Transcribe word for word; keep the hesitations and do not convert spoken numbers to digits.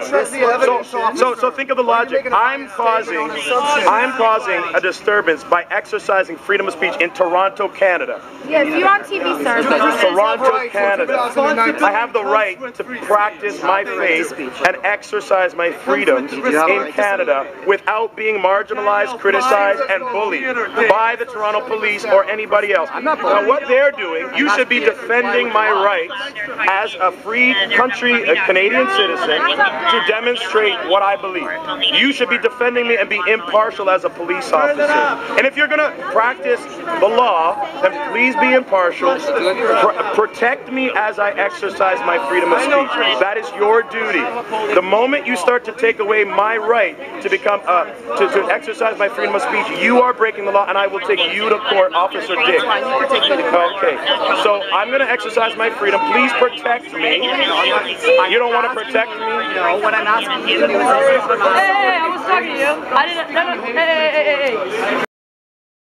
access the evidence. So, so, so think of the logic. I'm causing, I'm causing a disturbance by exercising freedom of speech in Toronto, Canada. Yes, you're on T V, sir. Toronto, Canada. I have the right to practice my faith and exercise my freedoms in Canada without being marginalized, criticized, and bullied by the Toronto police or anybody else. Now, what they're doing, you should be defending my rights as a free country, a Canadian citizen, to demonstrate what I believe. You should be defending me and be impartial as a police officer. And if you're going to practice the law, then please be impartial. Pr protect me as I exercise my freedom of speech. That is your duty. The moment you start to take away my right to become, uh, to, to exercise my freedom of speech, you are breaking the law, and I will take you to court, Officer Dick. Okay, so I'm going to exercise my freedom. Please protect me. You don't want to protect me? No, what I'm asking you to do is... Hey, hey, I was talking to you. I didn't... No, no, hey, hey, hey, hey.